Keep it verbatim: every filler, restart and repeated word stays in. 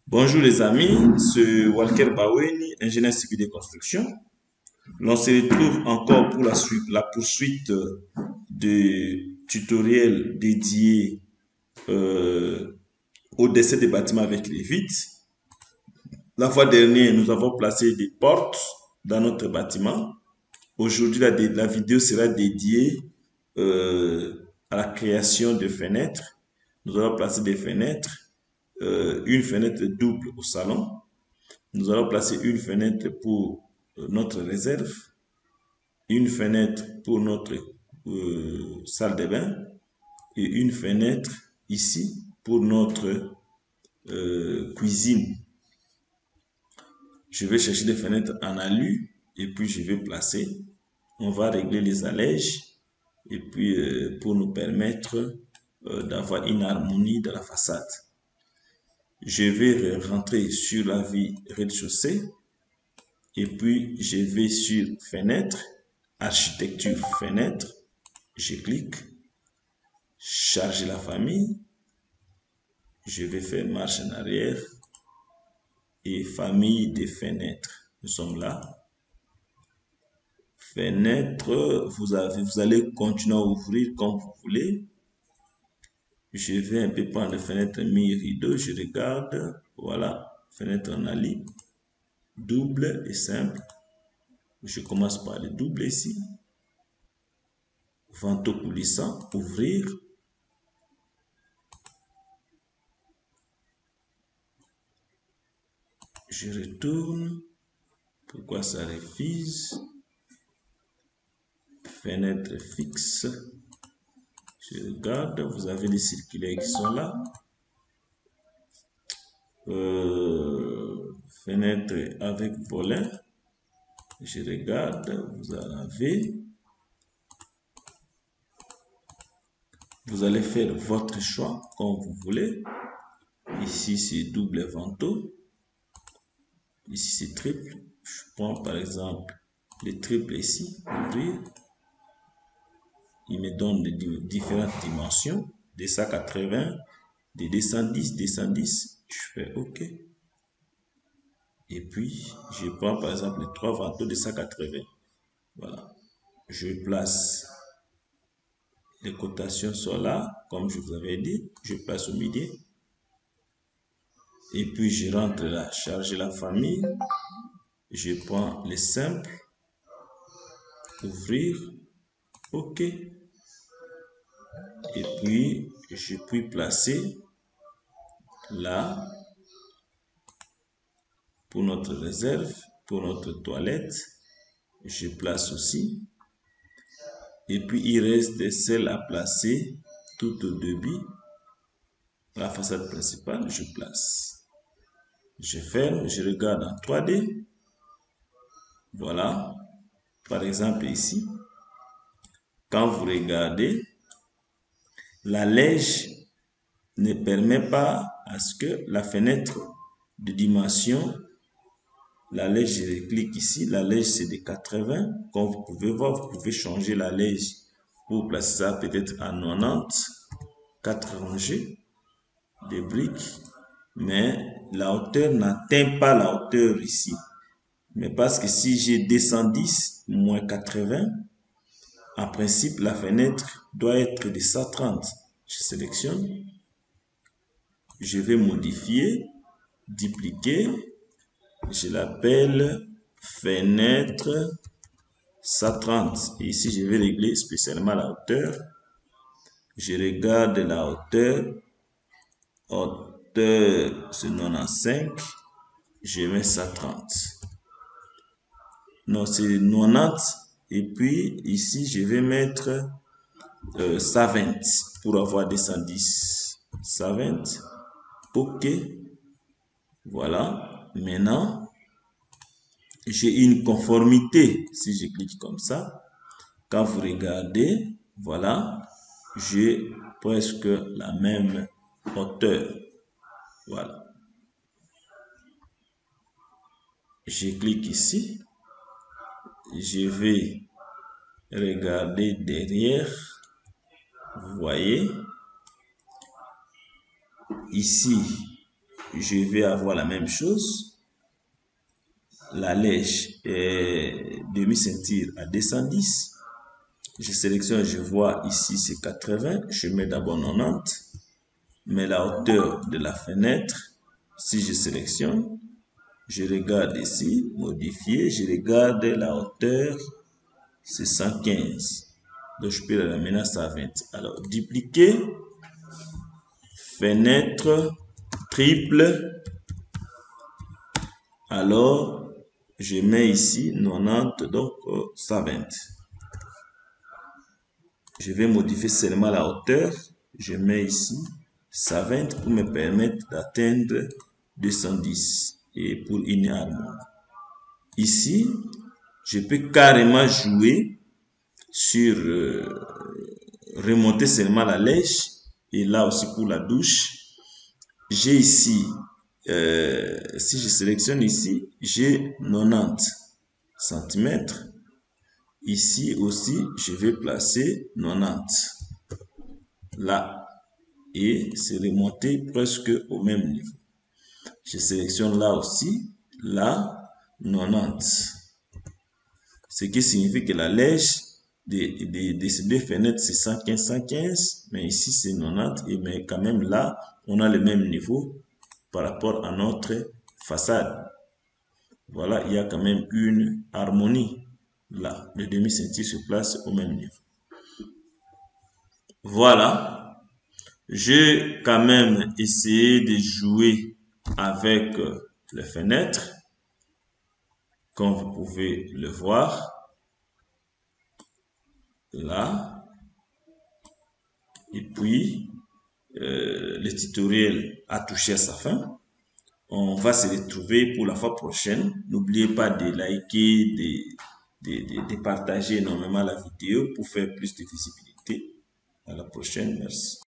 Bonjour les amis, c'est Walker Baweni, ingénieur civil de construction. L'on se retrouve encore pour la, suite, la poursuite de tutoriels dédiés euh, au dessin des bâtiments avec les vitres. La fois dernière, nous avons placé des portes dans notre bâtiment. Aujourd'hui, la, la vidéo sera dédiée euh, à la création de fenêtres. Nous allons placer des fenêtres. Euh, une fenêtre double au salon. Nous allons placer une fenêtre pour euh, notre réserve, une fenêtre pour notre euh, salle de bain et une fenêtre ici pour notre euh, cuisine. Je vais chercher des fenêtres en alu et puis je vais placer. On va régler les allèges et puis euh, pour nous permettre euh, d'avoir une harmonie de la façade. Je vais rentrer sur la vie rez-de-chaussée et puis je vais sur fenêtre, architecture fenêtre, je clique, charger la famille, je vais faire marche en arrière et famille des fenêtres. Nous sommes là. Fenêtre, vous, avez, vous allez continuer à ouvrir comme vous voulez. Je vais un peu prendre fenêtre mi-rideau, je regarde, voilà, fenêtre en ali, double et simple. Je commence par le double ici, ventaux coulissant, ouvrir. Je retourne, pourquoi ça refuse? Fenêtre fixe, je regarde, vous avez les circulaires qui sont là. Euh, fenêtre avec volet, je regarde, vous en avez. Vous allez faire votre choix comme vous voulez. Ici c'est double vantaux, ici c'est triple. Je prends par exemple le triple ici, ouvrir. Il me donne les différentes dimensions, deux cent quatre-vingts, de deux cent dix, deux cent dix, je fais OK. Et puis, je prends par exemple les trois vantaux de cent quatre-vingts. Voilà. Je place les cotations sont là, comme je vous avais dit. Je place au milieu. Et puis, je rentre là, charger la famille. Je prends les simples. Ouvrir. OK. Et puis, je puis placer là pour notre réserve, pour notre toilette. Je place aussi. Et puis, il reste celle à placer tout au début. La façade principale, je place. Je ferme, je regarde en trois D. Voilà. Par exemple, ici, quand vous regardez, la lège ne permet pas à ce que la fenêtre de dimension, la lège, je clique ici, la lège c'est de quatre-vingts. Comme vous pouvez voir, vous pouvez changer la lège pour placer ça peut-être à quatre-vingt-dix, quatre rangées de briques, mais la hauteur n'atteint pas la hauteur ici. Mais parce que si j'ai deux cent dix moins quatre-vingts, en principe, la fenêtre doit être de cent trente. Je sélectionne. Je vais modifier, dupliquer. Je l'appelle fenêtre cent trente. Et ici, je vais régler spécialement la hauteur. Je regarde la hauteur. Hauteur, c'est quatre-vingt-quinze. Je mets cent trente. Non, c'est quatre-vingt-dix. Et puis, ici, je vais mettre euh, cent vingt pour avoir deux cent dix. cent vingt. OK. Voilà. Maintenant, j'ai une conformité. Si je clique comme ça, quand vous regardez, voilà, j'ai presque la même hauteur. Voilà. Je clique ici. Je vais regarder derrière. Vous voyez. Ici, je vais avoir la même chose. La lèche est demi-ceinture à deux cent dix. Je sélectionne, je vois ici c'est quatre-vingts. Je mets d'abord quatre-vingt-dix. Mais la hauteur de la fenêtre, si je sélectionne, je regarde ici, modifier, je regarde la hauteur, c'est cent quinze. Donc je peux la ramener à cent vingt. Alors, dupliquer, fenêtre, triple. Alors, je mets ici quatre-vingt-dix, donc euh, cent vingt. Je vais modifier seulement la hauteur. Je mets ici cent vingt pour me permettre d'atteindre deux cent dix et pour une harmonie. Ici, je peux carrément jouer sur euh, remonter seulement la lèche et là aussi pour la douche. J'ai ici, euh, si je sélectionne ici, j'ai quatre-vingt-dix centimètres. Ici aussi, je vais placer quatre-vingt-dix. Là. Et c'est remonté presque au même niveau. Je sélectionne là aussi. Là, quatre-vingt-dix. Ce qui signifie que la lèche de, de, de ces deux fenêtres, c'est cent quinze, cent quinze. Mais ici, c'est quatre-vingt-dix. Et mais quand même là, on a le même niveau par rapport à notre façade. Voilà, il y a quand même une harmonie. Là, le demi-ceinture se place au même niveau. Voilà. J'ai quand même essayé de jouer avec les fenêtres. Comme vous pouvez le voir. Là. Et puis, euh, le tutoriel a touché à sa fin. On va se retrouver pour la fois prochaine. N'oubliez pas de liker, de, de, de, de partager énormément la vidéo pour faire plus de visibilité. À la prochaine, merci.